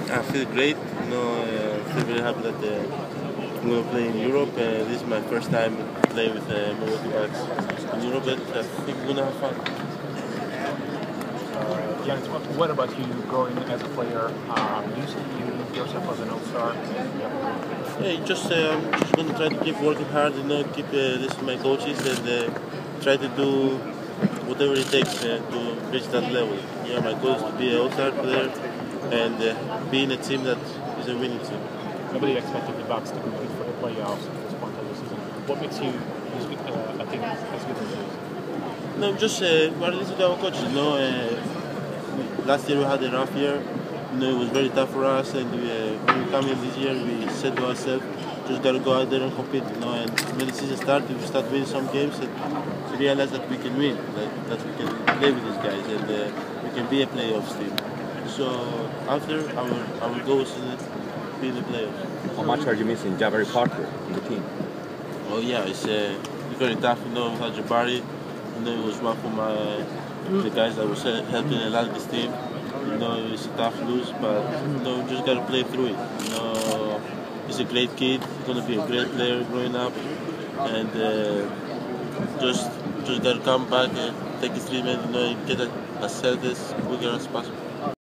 I feel great. I feel very happy that I'm going to play in Europe. This is my first time playing with Milwaukee Bucks in Europe. But I think we're going to have fun. Giannis, what about you growing as a player? You yourself as an all-star? Yeah, I'm just going to try to keep working hard. Keep listening to my coaches and try to do whatever it takes to reach that level. My goal is to be an all-star player and be in a team that is a winning team. Nobody expected the Bucks to compete for the playoffs at this point of the season. What makes you a team as good as this? No, just we're listening to our coaches. Last year we had a rough year. It was very tough for us, and when we come in this year, we said to ourselves, just gotta go out there and compete. And when the season started, we start winning some games, and we realize that we can win, that we can play with these guys, and we can be a playoffs team. So after our goal is to be in the playoffs. How much are you missing Jabari Parker in the team? Oh yeah, it's very tough. Without Jabari, it was one of the guys that was helping a lot this team. It's a tough lose, but we just gotta play through it. He's a great kid. He's gonna be a great player growing up, and just gotta come back and take his treatment. And get as healthy as quicker as possible.